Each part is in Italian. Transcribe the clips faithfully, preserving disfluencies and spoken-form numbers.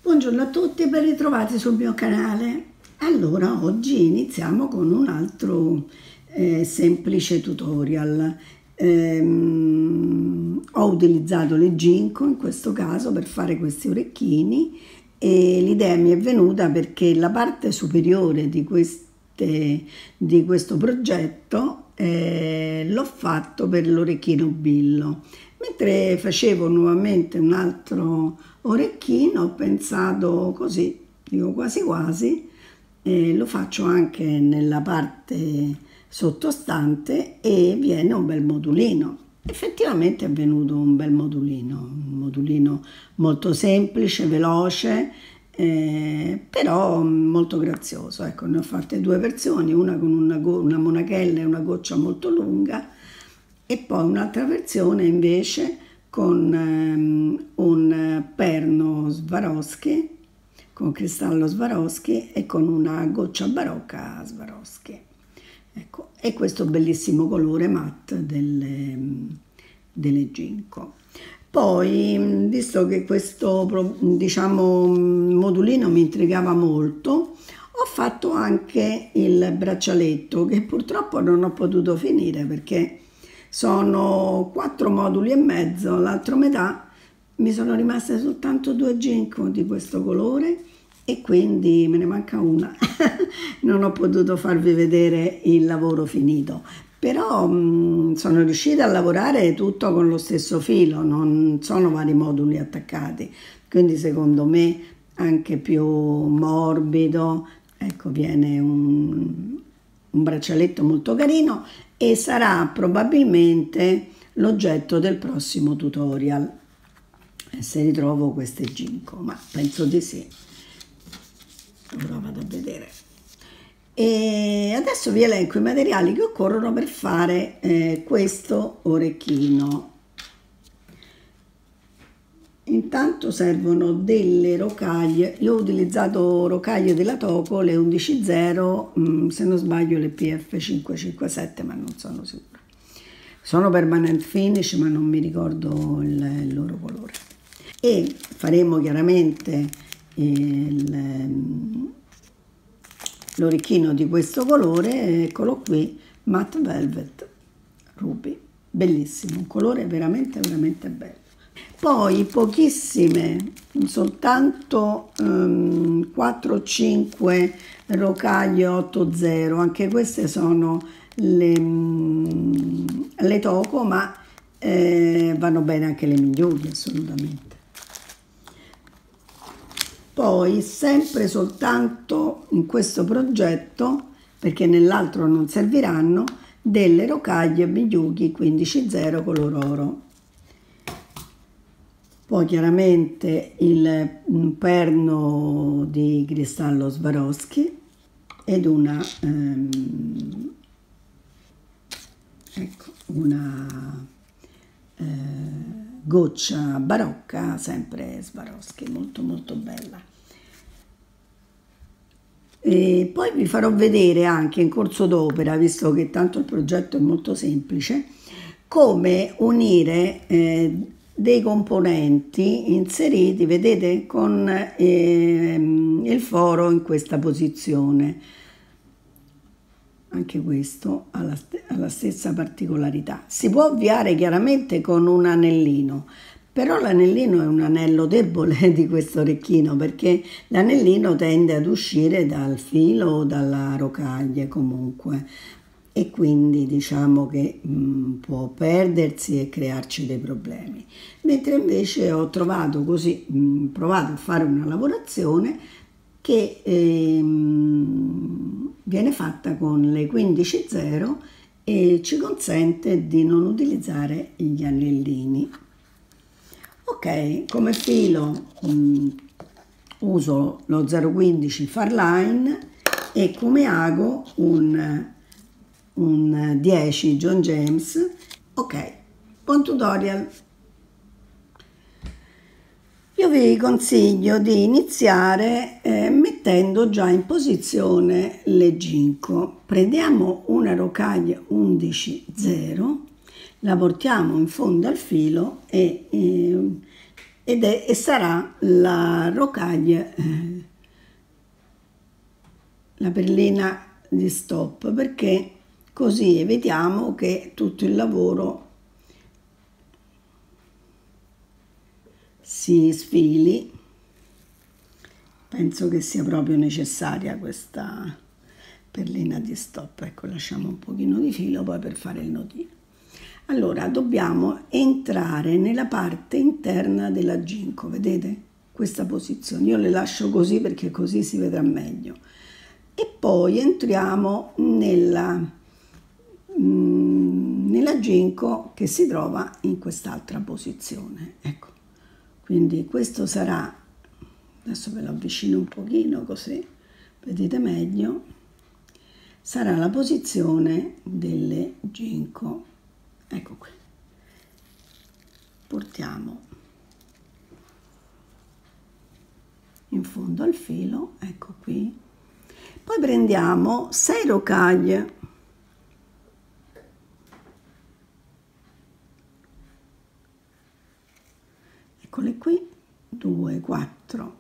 Buongiorno a tutti e ben ritrovati sul mio canale. Allora, oggi iniziamo con un altro eh, semplice tutorial. Ehm, ho utilizzato le ginkgo in questo caso per fare questi orecchini e l'idea mi è venuta perché la parte superiore di, queste, di questo progetto eh, l'ho fatto per l'orecchino billo. Mentre facevo nuovamente un altro orecchino ho pensato così, dico quasi quasi, eh, lo faccio anche nella parte sottostante e viene un bel modulino. Effettivamente è venuto un bel modulino, un modulino molto semplice, veloce, eh, però molto grazioso. Ecco, ne ho fatte due versioni, una con una, una monachella e una goccia molto lunga, e poi un'altra versione invece con um, un perno Swarovski, con cristallo Swarovski e con una goccia barocca Swarovski. Ecco, e questo bellissimo colore matte delle, delle ginkgo. Poi, visto che questo, diciamo, modulino mi intrigava molto, ho fatto anche il braccialetto che purtroppo non ho potuto finire perché sono quattro moduli e mezzo, l'altra metà mi sono rimaste soltanto due ginkgo di questo colore e quindi me ne manca una. Non ho potuto farvi vedere il lavoro finito, però mh, sono riuscita a lavorare tutto con lo stesso filo, non sono vari moduli attaccati, quindi secondo me anche più morbido. Ecco, viene un, un braccialetto molto carino e sarà probabilmente l'oggetto del prossimo tutorial, se ritrovo queste ginkgo, ma penso di sì. Ora vado a vedere. E adesso vi elenco i materiali che occorrono per fare eh, questo orecchino. Intanto servono delle rocaglie. Io ho utilizzato rocaglie della Toco, le undici zero, se non sbaglio le P F cinquecentocinquantasette, ma non sono sicura. Sono permanent finish, ma non mi ricordo il, il loro colore. E faremo chiaramente l'orecchino di questo colore, eccolo qui, matte velvet ruby, bellissimo, un colore veramente veramente bello. Poi pochissime, soltanto um, quattro o cinque rocaglie otto zero, anche queste sono le, um, le Toco, ma eh, vanno bene anche le Miyuki assolutamente. Poi sempre soltanto in questo progetto, perché nell'altro non serviranno, delle rocaglie Miyuki quindici zero color oro. Poi chiaramente il un perno di cristallo Swarovski ed una, ehm, ecco, una eh, goccia barocca, sempre Swarovski, molto molto bella. E poi vi farò vedere anche in corso d'opera, visto che tanto il progetto è molto semplice, come unire eh, dei componenti inseriti, vedete, con eh, il foro in questa posizione. Anche questo ha la, ha la stessa particolarità. Si può avviare chiaramente con un anellino, però l'anellino è un anello debole di questo orecchino, perché l'anellino tende ad uscire dal filo o dalla rocaglia comunque, e quindi diciamo che mh, può perdersi e crearci dei problemi. Mentre invece ho trovato così, mh, provato a fare una lavorazione che ehm, viene fatta con le quindici zero e ci consente di non utilizzare gli anellini. Ok, come filo mh, uso lo zero quindici Farline e come ago un un dieci John James. Ok, buon tutorial. Io vi consiglio di iniziare eh, mettendo già in posizione le ginkgo. Prendiamo una rocaglia undici zero, la portiamo in fondo al filo e eh, ed è, e sarà la rocaglia, eh, la perlina di stop, perché così evitiamo che tutto il lavoro si sfili. Penso che sia proprio necessaria questa perlina di stop. Ecco, lasciamo un pochino di filo poi per fare il nodino. Allora dobbiamo entrare nella parte interna della ginkgo, vedete? Questa posizione, io le lascio così perché così si vedrà meglio. E poi entriamo nella, mm, nella ginkgo che si trova in quest'altra posizione. Ecco, quindi questo sarà, adesso ve lo avvicino un pochino così vedete meglio, sarà la posizione delle ginkgo. Ecco qui, portiamo in fondo al filo, ecco qui, poi prendiamo sei rocaglie, eccole qui, due, quattro,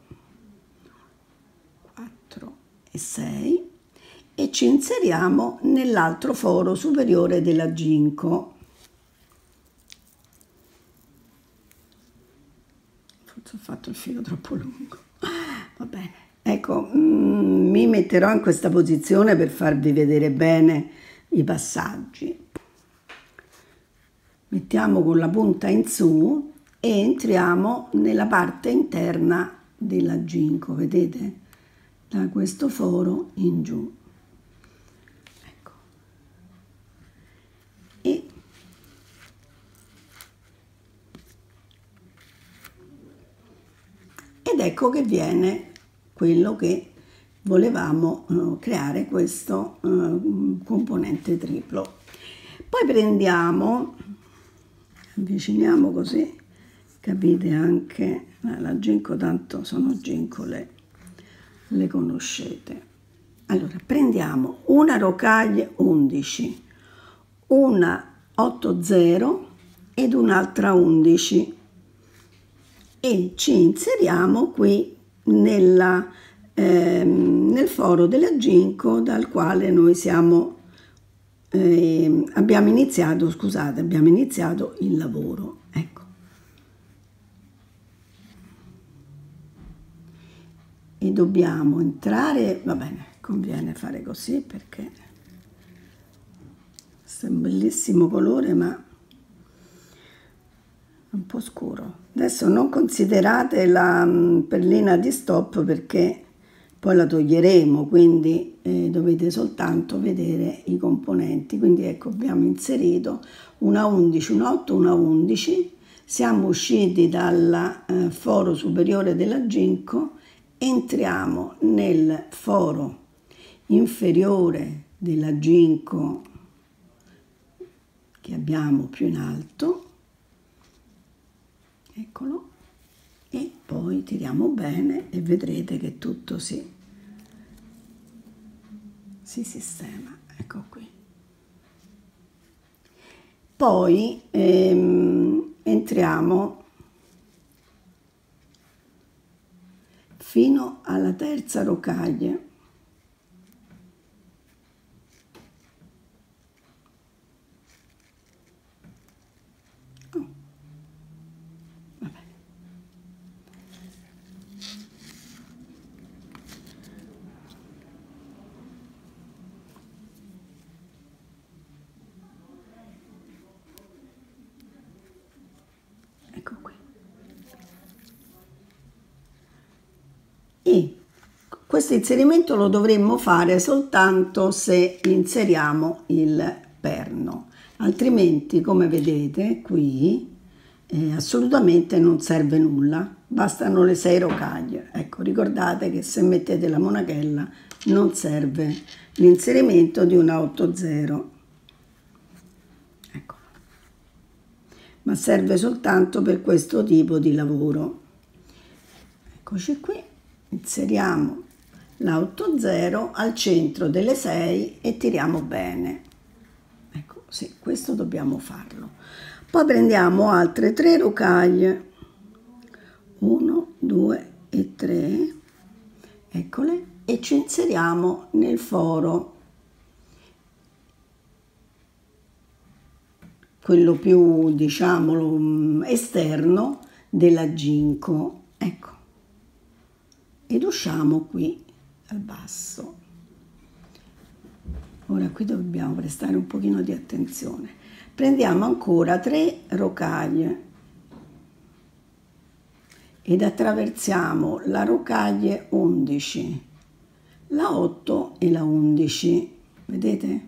quattro e sei, e ci inseriamo nell'altro foro superiore della ginkgo. Forse ho fatto il filo troppo lungo, va bene. Ecco, mm, mi metterò in questa posizione per farvi vedere bene i passaggi. Mettiamo con la punta in su e entriamo nella parte interna della ginkgo, vedete? Da questo foro in giù. Ecco. E ed ecco che viene quello che volevamo uh, creare, questo uh, componente triplo. Poi prendiamo, avviciniamo così capite anche eh, la ginkgo, tanto sono ginkgo, le, le conoscete. Allora prendiamo una rocaglia undici, una otto zero ed un'altra undici e ci inseriamo qui nella, ehm, nel foro della ginkgo dal quale noi siamo, eh, abbiamo iniziato, scusate, abbiamo iniziato il lavoro. Ecco. E dobbiamo entrare, va bene, conviene fare così perché questo è un bellissimo colore, ma un po' scuro. Adesso non considerate la perlina di stop perché poi la toglieremo, quindi eh, dovete soltanto vedere i componenti. Quindi ecco, abbiamo inserito una undici, una otto, una undici, siamo usciti dal eh, foro superiore della ginkgo, entriamo nel foro inferiore della ginkgo che abbiamo più in alto, eccolo, e poi tiriamo bene e vedrete che tutto si, si sistema, ecco qui. Poi ehm, entriamo fino alla terza rocaglia. Oh. Va bene. Ecco qui. E questo inserimento lo dovremmo fare soltanto se inseriamo il perno, altrimenti, come vedete qui, eh, assolutamente non serve nulla, bastano le sei rocaglie. Ecco, ricordate che se mettete la monachella non serve l'inserimento di una otto zero, ecco, ma serve soltanto per questo tipo di lavoro. Eccoci qui. Inseriamo la otto zero al centro delle sei e tiriamo bene. Ecco, sì, questo dobbiamo farlo. Poi prendiamo altre tre rocaglie, uno, due e tre, eccole, e ci inseriamo nel foro, quello più, diciamo, esterno della ginkgo, ecco, ed usciamo qui al basso. Ora qui dobbiamo prestare un pochino di attenzione. Prendiamo ancora tre rocaglie ed attraversiamo la rocaglie undici, la otto e la undici, vedete?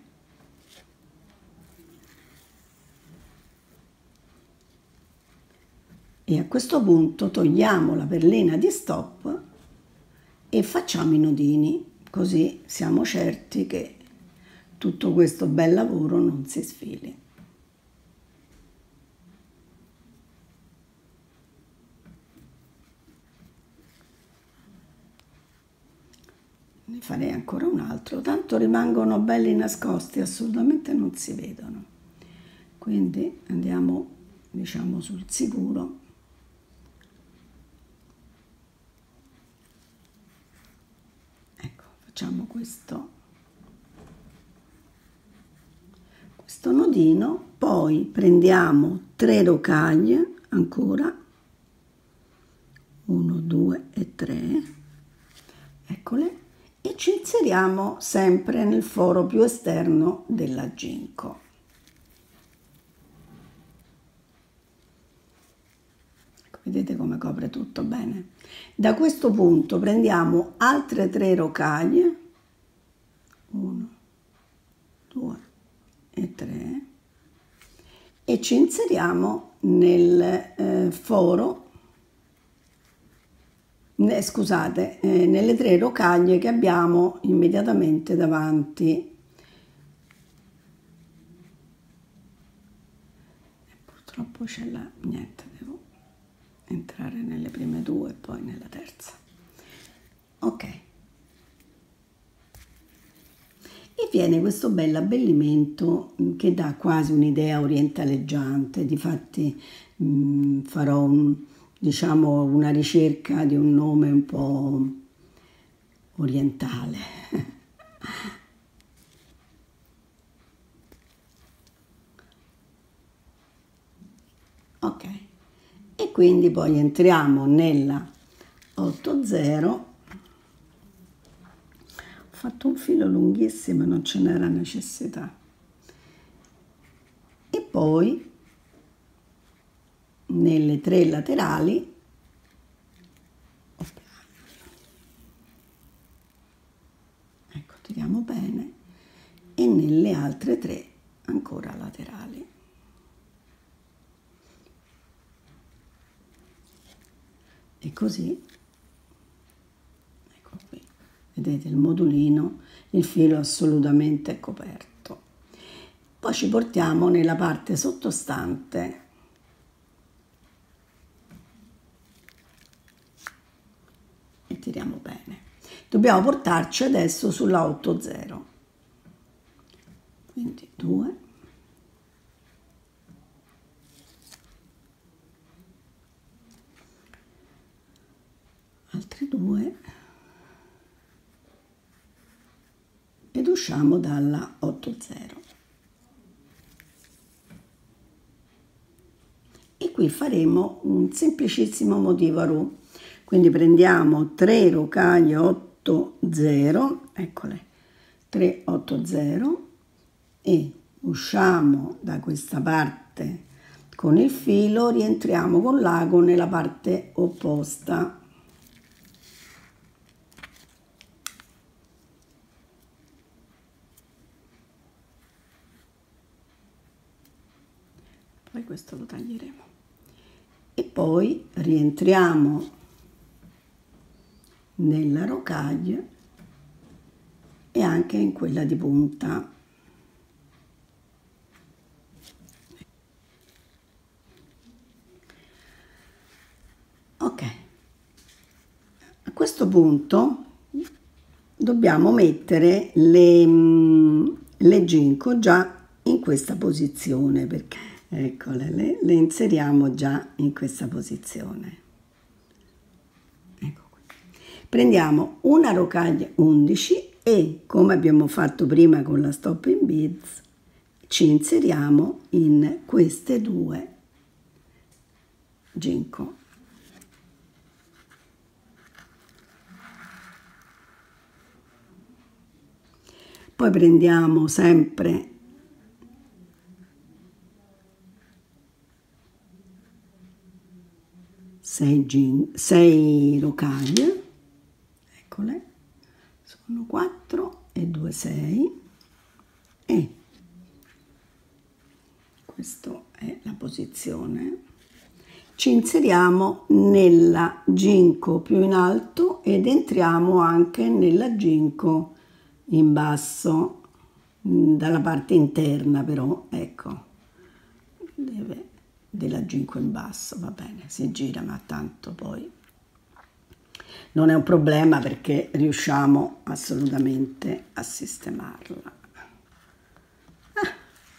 E a questo punto togliamo la perlina di stop e facciamo i nodini, così siamo certi che tutto questo bel lavoro non si sfili. Ne farei ancora un altro, tanto rimangono belli nascosti, assolutamente non si vedono. Quindi andiamo, diciamo, sul sicuro. Ecco, facciamo questo, questo nodino, poi prendiamo tre rocaglie ancora, uno, due e tre, eccole, e ci inseriamo sempre nel foro più esterno della ginkgo. Vedete come copre tutto bene. Da questo punto prendiamo altre tre rocaglie, uno, due e tre, e ci inseriamo nel eh, foro, ne, scusate, eh, nelle tre rocaglie che abbiamo immediatamente davanti. E purtroppo c'è la niente, devo entrare nelle prime due e poi nella terza. Ok, e viene questo bel abbellimento che dà quasi un'idea orientaleggiante. Difatti mh, farò un, diciamo, una ricerca di un nome un po' orientale. Ok, e quindi poi entriamo nella otto zero. Ho fatto un filo lunghissimo, non ce n'era necessità, e poi nelle tre laterali ecco, tiriamo bene, e nelle altre tre ancora laterali. E così, ecco qui, vedete il modulino, il filo assolutamente coperto. Poi ci portiamo nella parte sottostante e tiriamo bene. Dobbiamo portarci adesso sulla otto zero, quindi due, altri due, ed usciamo dalla otto zero. E qui faremo un semplicissimo motivo a ru. Quindi prendiamo tre rocaglie otto zero, eccole, tre otto zero, e usciamo da questa parte con il filo, rientriamo con l'ago nella parte opposta. Poi questo lo taglieremo. E poi rientriamo nella rocaglia e anche in quella di punta. Ok, a questo punto dobbiamo mettere le, le ginkgo già in questa posizione, perché eccole, le, le inseriamo già in questa posizione. prendiamo una rocaglia undici e, come abbiamo fatto prima con la stopping beads, ci inseriamo in queste due ginkgo. Poi prendiamo sempre sei rocaglie, eccole, sono quattro e due sei, e questa è la posizione. Ci inseriamo nella ginkgo più in alto ed entriamo anche nella ginkgo in basso, dalla parte interna però, ecco, deve, della ginkgo in basso, va bene, si gira, ma tanto poi non è un problema perché riusciamo assolutamente a sistemarla. Ah.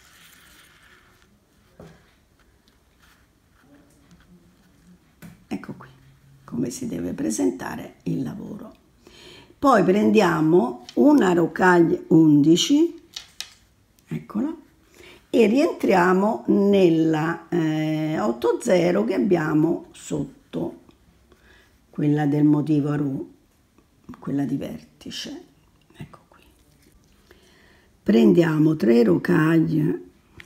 Ecco qui come si deve presentare il lavoro. Poi prendiamo una rocaglia undici, eccola, e rientriamo nella eh, otto zero che abbiamo sotto, quella del motivo Aru, quella di vertice. Ecco qui. Prendiamo tre rocaglie,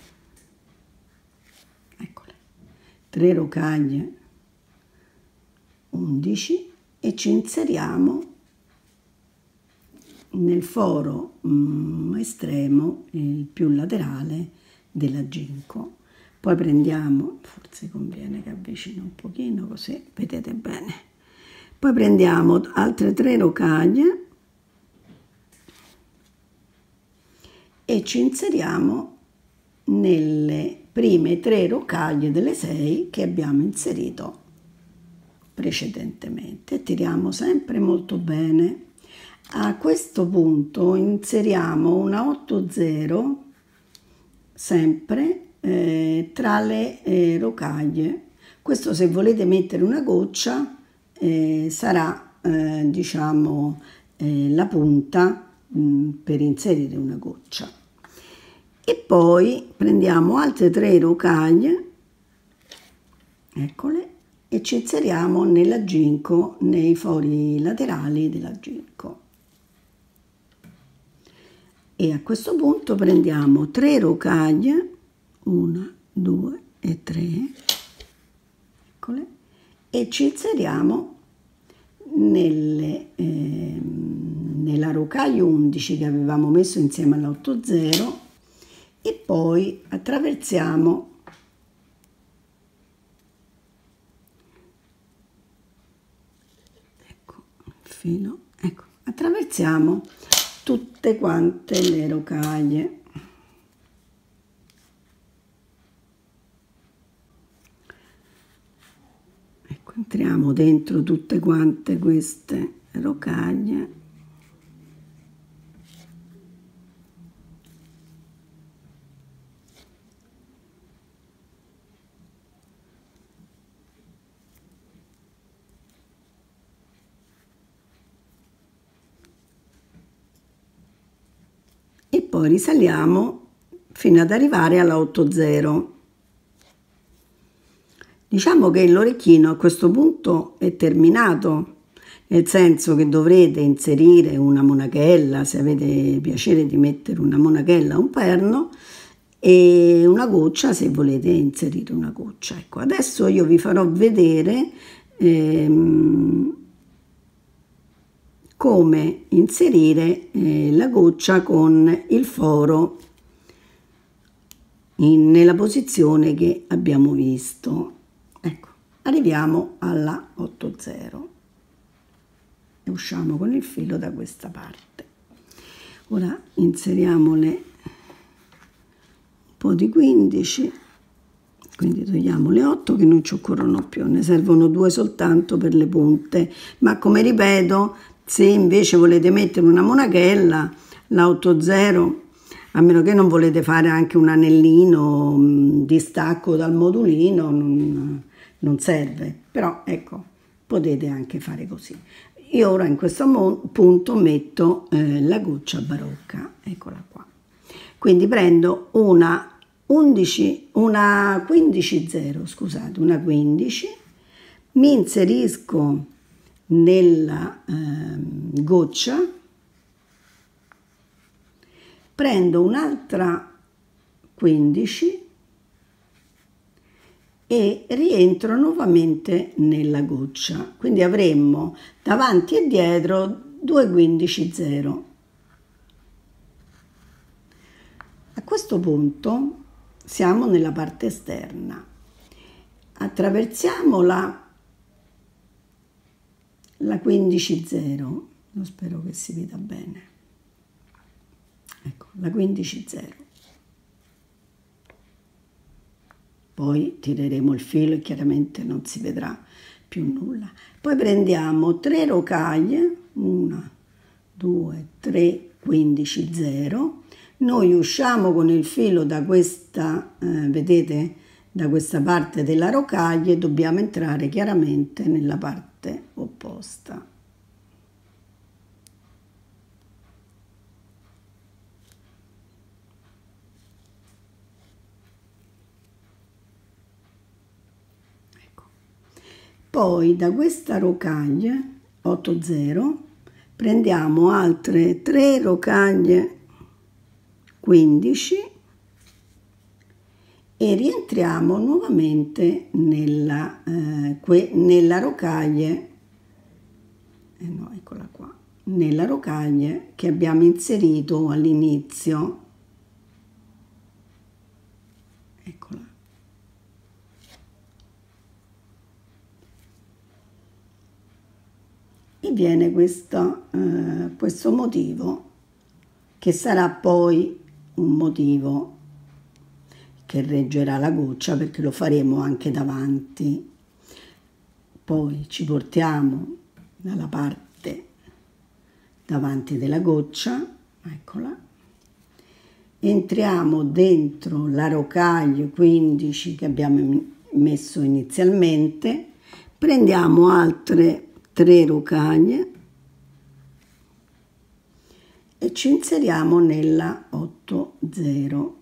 eccole, tre rocaglie undici e ci inseriamo nel foro mm, estremo, il più laterale della ginkgo. Poi prendiamo, forse conviene che avvicino un pochino così vedete bene, poi prendiamo altre tre rocaglie e ci inseriamo nelle prime tre rocaglie delle sei che abbiamo inserito precedentemente. Tiriamo sempre molto bene. A questo punto inseriamo una otto zero sempre eh, tra le eh, rocaglie. Questo, se volete mettere una goccia, eh, sarà eh, diciamo eh, la punta mh, per inserire una goccia. E poi prendiamo altre tre rocaglie, eccole, e ci inseriamo nella ginkgo, nei fori laterali della ginkgo. E a questo punto prendiamo tre rocaglie, una, due e tre, eccole, e ci inseriamo nelle, eh, nella rocaglia undici che avevamo messo insieme alla otto zero e poi attraversiamo ecco il filo, ecco, attraversiamo tutte quante le rocaglie. Ecco, entriamo dentro tutte quante queste rocaglie. E poi risaliamo fino ad arrivare alla otto zero. Diciamo che l'orecchino a questo punto è terminato, nel senso che dovrete inserire una monachella, se avete piacere di mettere una monachella o un perno, e una goccia se volete inserire una goccia. Ecco, adesso io vi farò vedere ehm, come inserire eh, la goccia con il foro in, nella posizione che abbiamo visto. Ecco, arriviamo alla otto zero e usciamo con il filo da questa parte. Ora inseriamole un po' di quindici, quindi togliamo le otto che non ci occorrono più, ne servono due soltanto per le punte, ma come ripeto, se invece volete mettere una monachella, la otto zero, a meno che non volete fare anche un anellino di stacco dal modulino, non, non serve, però ecco, potete anche fare così. io ora in questo punto metto eh, la goccia barocca, eccola qua. Quindi prendo una undici, una quindici zero, scusate, una quindici, mi inserisco nella eh, goccia, prendo un'altra quindici e rientro nuovamente nella goccia, quindi avremmo davanti e dietro due quindici zero. A questo punto siamo nella parte esterna, attraversiamo la, la quindici zero, io spero che si veda bene, ecco la quindici zero. Poi tireremo il filo e chiaramente non si vedrà più nulla. Poi prendiamo tre rocaglie, una, due, tre, quindici zero. Noi usciamo con il filo da questa, eh, vedete, da questa parte della rocaglia e dobbiamo entrare chiaramente nella parte opposta. Poi da questa rocaglia otto zero prendiamo altre tre rocaglie quindici e rientriamo nuovamente nella, eh, que, nella rocaglia, eh no, eccola qua, nella rocaglia che abbiamo inserito all'inizio. Eccola. E viene questo, eh, questo motivo che sarà poi un motivo che reggerà la goccia, perché lo faremo anche davanti. Poi ci portiamo dalla parte davanti della goccia, eccola, entriamo dentro la rocaglia quindici che abbiamo messo inizialmente, prendiamo altre tre rocaglie e ci inseriamo nella otto zero.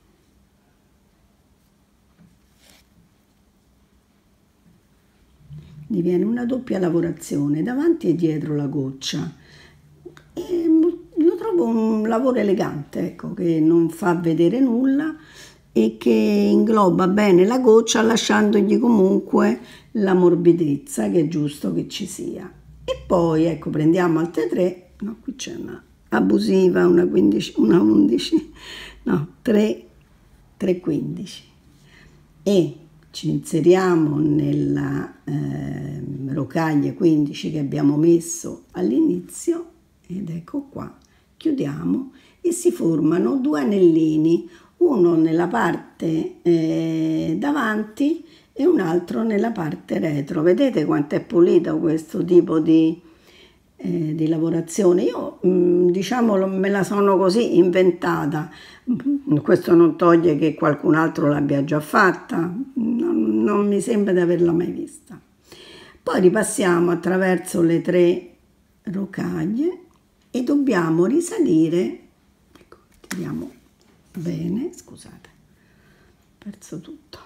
Diviene una doppia lavorazione davanti e dietro la goccia e lo trovo un lavoro elegante, ecco, che non fa vedere nulla e che ingloba bene la goccia lasciandogli comunque la morbidezza che è giusto che ci sia. E poi ecco, prendiamo altre tre, no, qui c'è una abusiva, una quindici, una undici, no, tre, tre quindici e ci inseriamo nella eh, rocaglia quindici che abbiamo messo all'inizio ed ecco qua, chiudiamo e si formano due anellini, uno nella parte eh, davanti e un altro nella parte retro. Vedete quanto è pulito questo tipo di, eh, di lavorazione? Io mh, diciamo me la sono così inventata, questo non toglie che qualcun altro l'abbia già fatta, non, non mi sembra di averla mai vista. Poi ripassiamo attraverso le tre rocaglie e dobbiamo risalire, ecco, tiriamo bene, scusate, ho perso tutto.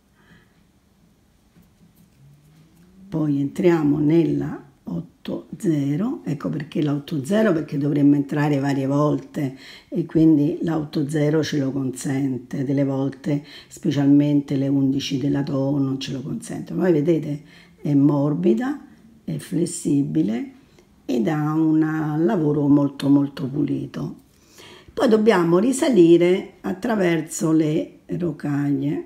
Poi entriamo nella otto zero, ecco perché la otto zero, perché dovremmo entrare varie volte e quindi la otto zero ce lo consente, delle volte specialmente le undici della Do non ce lo consente. Poi vedete è morbida, è flessibile ed ha un lavoro molto molto pulito. Poi dobbiamo risalire attraverso le rocaglie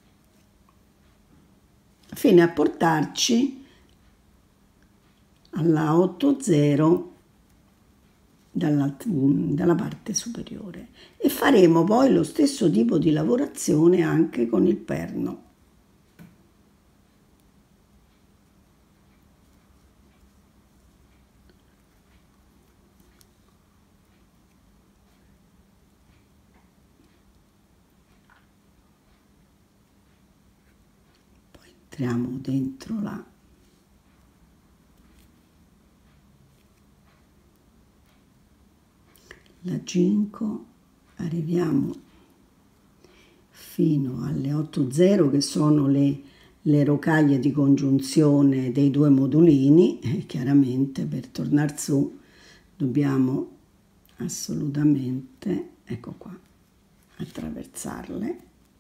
fino a portarci alla otto zero dalla, dalla parte superiore e faremo poi lo stesso tipo di lavorazione anche con il perno. Poi entriamo dentro la la ginkgo, arriviamo fino alle otto zero che sono le, le rocaglie di congiunzione dei due modulini, e chiaramente per tornare su dobbiamo assolutamente, ecco qua, attraversarle.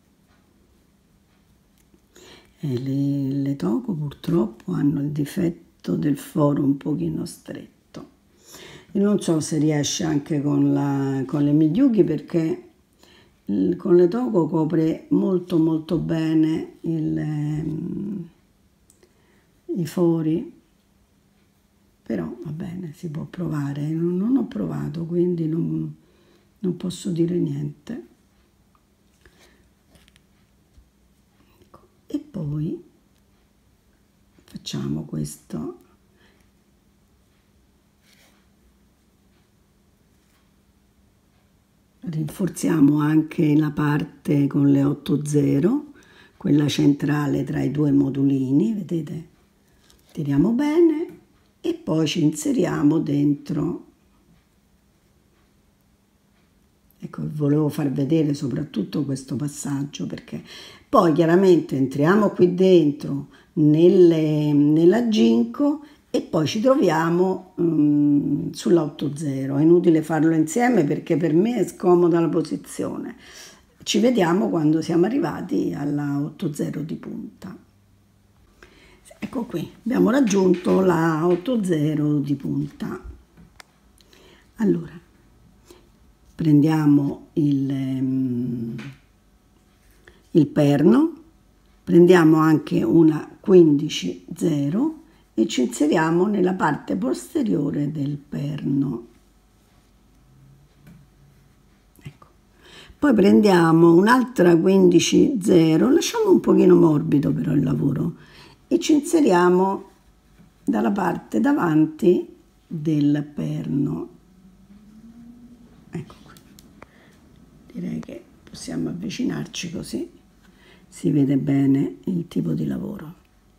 E le, le toco purtroppo hanno il difetto del foro un pochino stretto. E non so se riesce anche con, la, con le Miyuki, perché il, con le toco copre molto molto bene il, ehm, i fori, però va bene, si può provare. Non, non ho provato, quindi non, non posso dire niente. Ecco. E poi facciamo questo. Rinforziamo anche la parte con le otto zero, quella centrale tra i due modulini, vedete? Tiriamo bene e poi ci inseriamo dentro. Ecco, volevo far vedere soprattutto questo passaggio, perché poi chiaramente entriamo qui dentro nelle, nella ginkgo e poi ci troviamo um, sulla otto zero. È inutile farlo insieme perché per me è scomoda la posizione. Ci vediamo quando siamo arrivati alla otto zero di punta. Ecco qui, abbiamo raggiunto la otto zero di punta. Allora, prendiamo il, um, il perno, prendiamo anche una quindici zero e ci inseriamo nella parte posteriore del perno. Ecco. Poi prendiamo un'altra quindici zero, lasciamo un pochino morbido però il lavoro, e ci inseriamo dalla parte davanti del perno. Ecco qui. Direi che possiamo avvicinarci così si vede bene il tipo di lavoro.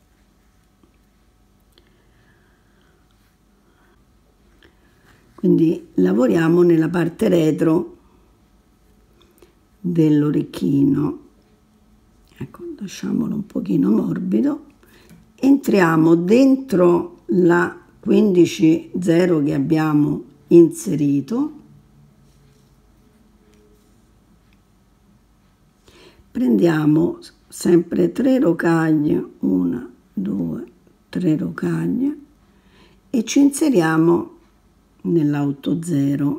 Quindi lavoriamo nella parte retro dell'orecchino. Ecco, lasciamolo un pochino morbido. Entriamo dentro la quindici zero che abbiamo inserito. Prendiamo sempre tre rocaglie, una, due, tre rocaglie, e ci inseriamo nella otto zero.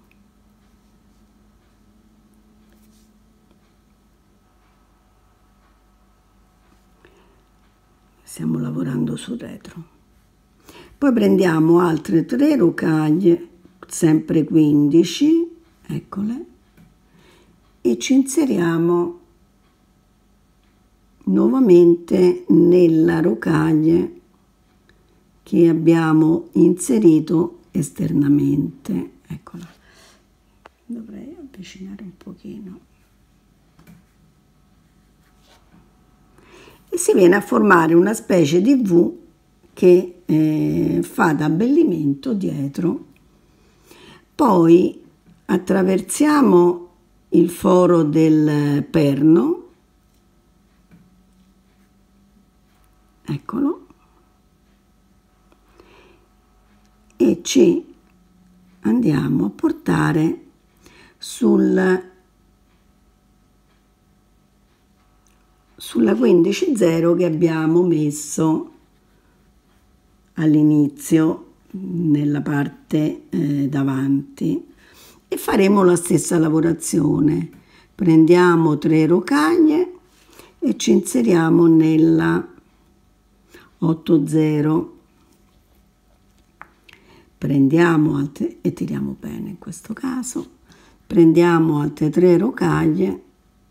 Stiamo lavorando sul retro. Poi prendiamo altre tre rocaglie, sempre quindici, eccole, e ci inseriamo nuovamente nella rocaglia che abbiamo inserito esternamente. Eccola, dovrei avvicinare un pochino, e si viene a formare una specie di V che eh, fa da abbellimento dietro. Poi attraversiamo il foro del perno, eccolo, e ci andiamo a portare sul, sulla quindici zero che abbiamo messo all'inizio nella parte eh, davanti, e faremo la stessa lavorazione. Prendiamo tre rocaglie e ci inseriamo nella otto zero. Prendiamo altre, e tiriamo bene in questo caso, prendiamo altre tre rocaglie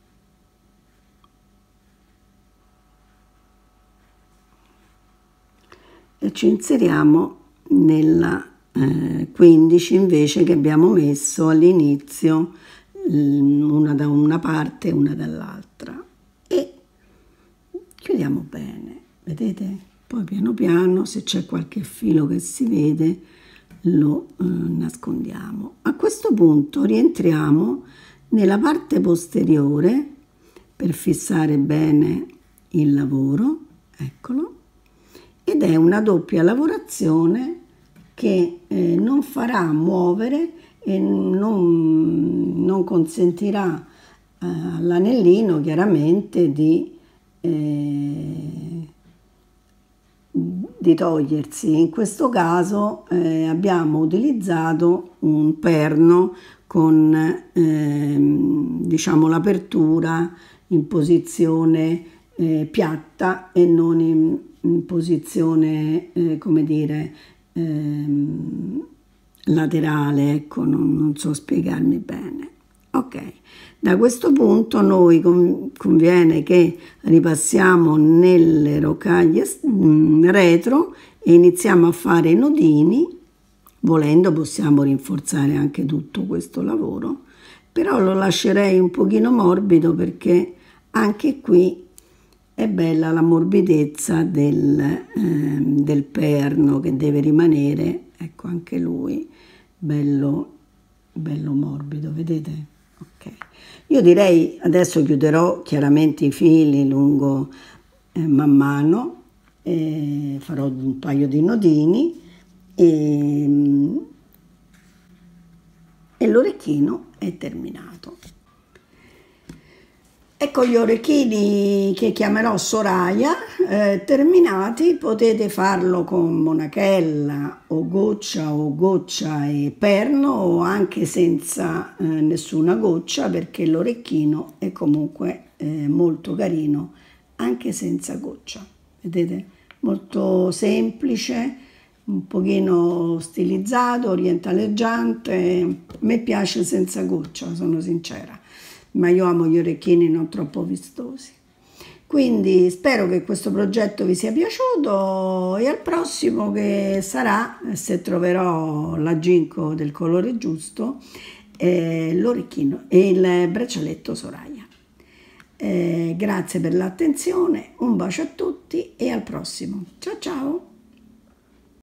e ci inseriamo nella eh, quindici invece che abbiamo messo all'inizio, una da una parte e una dall'altra, e chiudiamo bene, vedete? Poi piano piano, se c'è qualche filo che si vede, lo eh, nascondiamo. A questo punto rientriamo nella parte posteriore per fissare bene il lavoro, eccolo, ed è una doppia lavorazione che eh, non farà muovere e non, non consentirà eh, all'anellino chiaramente di, eh, di togliersi. In questo caso eh, abbiamo utilizzato un perno con eh, diciamo l'apertura in posizione eh, piatta e non in, in posizione eh, come dire ehm, laterale, ecco, non, non so spiegarmi bene. Ok, da questo punto noi conviene che ripassiamo nelle rocaglie retro e iniziamo a fare i nodini. Volendo possiamo rinforzare anche tutto questo lavoro, però lo lascerei un pochino morbido perché anche qui è bella la morbidezza del, eh, del perno che deve rimanere, ecco anche lui, bello, bello morbido, vedete? Ok. Io direi, adesso chiuderò chiaramente i fili lungo eh, man mano, e farò un paio di nodini e, e l'orecchino è terminato. Ecco gli orecchini che chiamerò Soraya eh, terminati. Potete farlo con monachella o goccia o goccia e perno, o anche senza eh, nessuna goccia, perché l'orecchino è comunque eh, molto carino anche senza goccia. Vedete? Molto semplice, un pochino stilizzato, orientaleggiante. A me piace senza goccia, sono sincera, ma io amo gli orecchini non troppo vistosi. Quindi spero che questo progetto vi sia piaciuto e al prossimo, che sarà, se troverò la ginkgo del colore giusto, eh, l'orecchino e il braccialetto Soraya. Eh, grazie per l'attenzione, un bacio a tutti e al prossimo. Ciao ciao!